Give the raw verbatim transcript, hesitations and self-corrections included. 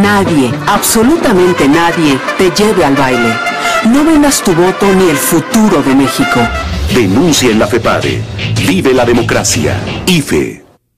nadie, absolutamente nadie, te lleve al baile. No vendas tu voto ni el futuro de México. Denuncia en la FEPADE. Vive la democracia. I F E.